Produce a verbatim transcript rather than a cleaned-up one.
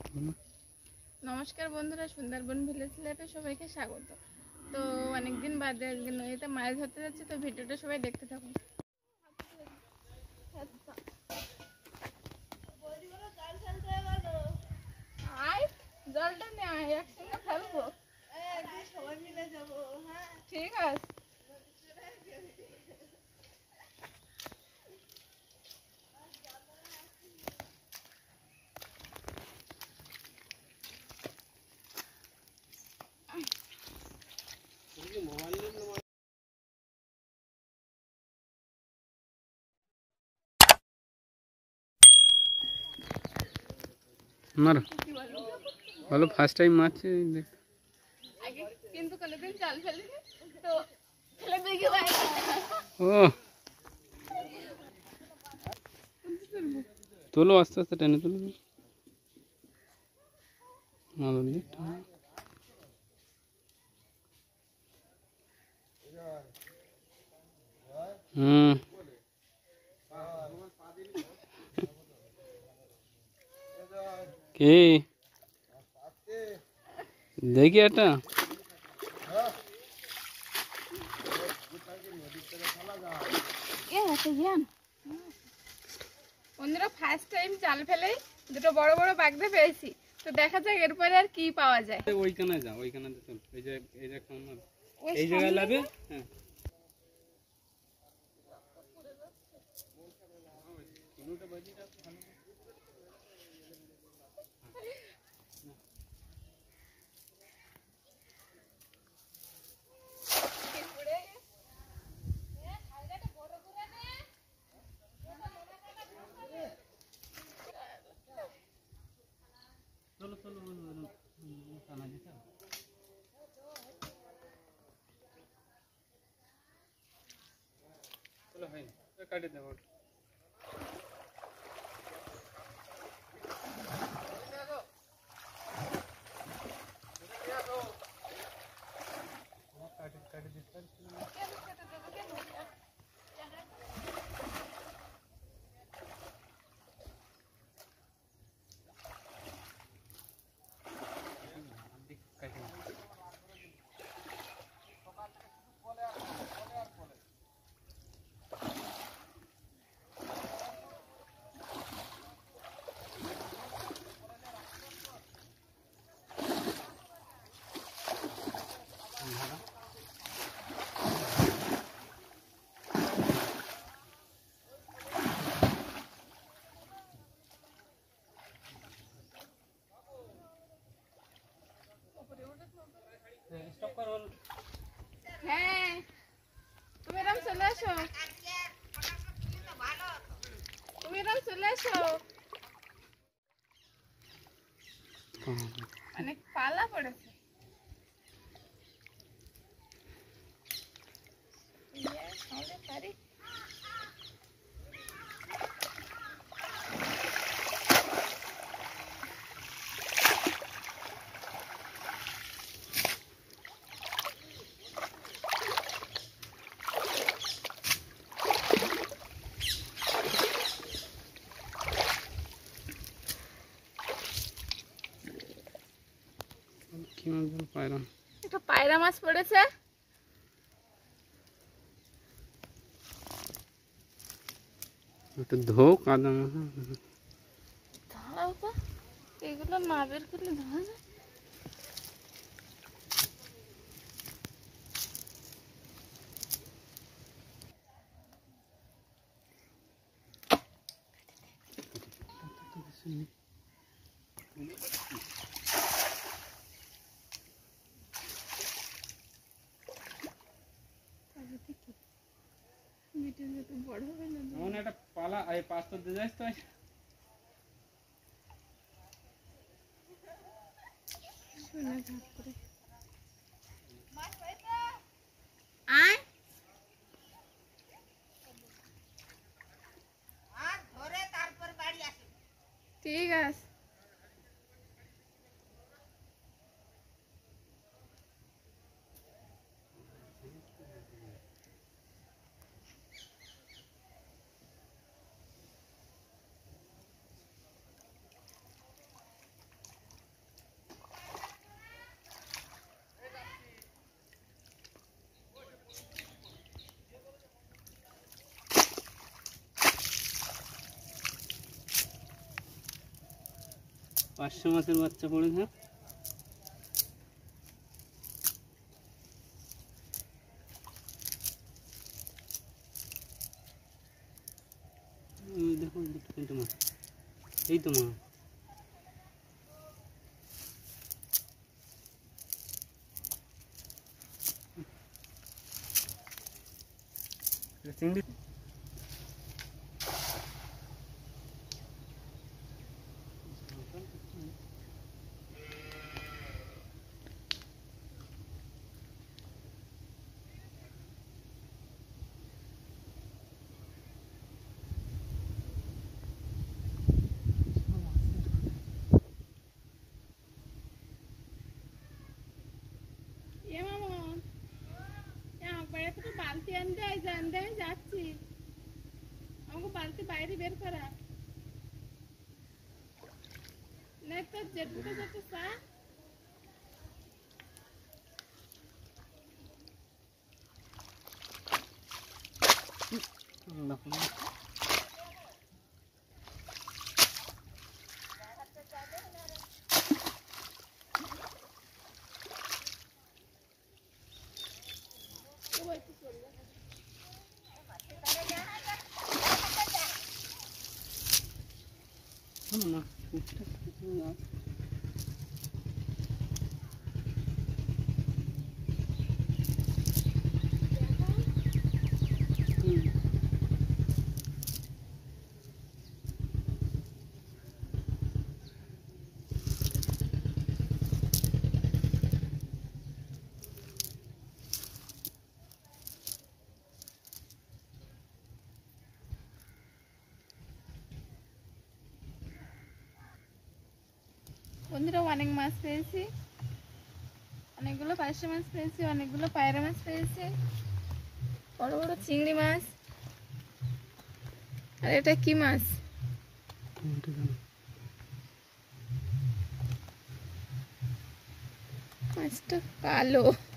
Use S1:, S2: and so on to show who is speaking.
S1: নমস্কার বন্ধুরা, সুন্দরবন ভিলেজ লাইফে সবাইকে স্বাগত। তো অনেকদিন বাদে আজকে নদীতে মাছ ধরতে যাচ্ছি, তো ভিডিওটা সবাই দেখতে থাকুন। আয় জলটা নিয়ে আয়, একসঙ্গে ফেলবো। সবাই মিলে যাবো। হ্যাঁ ঠিক আছে।
S2: মারো ভালো, ফার্স্ট টাইম মারছে।
S1: আগে কিন্তু কোনোদিন জাল ফেলিনি, তো ফেলে দেখি ভাই।
S2: ও তোলো, আস্তে আস্তে টেনে তোলো। হুম কি দেখি এটা
S1: বন্ধুরা, ফার্স্ট টাইম জাল ফেলেই দুটো বড় বড় বাগদা পেয়েছি। তো দেখা যাক এরপরে আর কি পাওয়া যায়।
S2: ওইখানে যা, ওইখানে এই যে এই যে এই জায়গায় লাগে। হ্যাঁ চলো চলো টানা যেতে চলো। ভাই কাটে দেবো। কাটে কাটে দিতে স্টপ করো।
S1: হ্যাঁ তুমি এরকম চলে আসো, তুমি এরকম চলে আসো। অনেক পালা পড়েছে। পারি
S2: কি মাছ বল? পায়রা।
S1: একটা পায়রা মাছ পড়েছে।
S2: একটু ধো কাদা।
S1: দাঁড়াও তো, এগুলো না বের করলে ধরা যায়। বড় হবে না
S2: এমন একটা পালা এই পাঁচ তো দিয়ে যাস তো।
S1: শোনা ভাগ করে আয় ধরে তারপর বাড়ি আসে। ঠিক আছে।
S2: পাঁচশো মাছের বাচ্চা পড়েছে। ওই দেখো দুটো তিনটে মাছ, এই তো মা। চিংড়ি
S1: এ মামা, এ আমার বাইরে থেকে বালতি আনতে হয়, আনতে হয় যাচ্ছি, আমাকে বালতি বাইরে বের করা না, তোর যেটুকু যেতে চা।
S2: না
S1: বন্ধুরা, অনেক মাছ পেয়েছি, অনেকগুলো পার্শে মাছ পেয়েছি, অনেকগুলো পায়রা মাছ পেয়েছি, বড় বড় চিংড়ি মাছ। আর এটা কি মাছ? মাছটা কালো।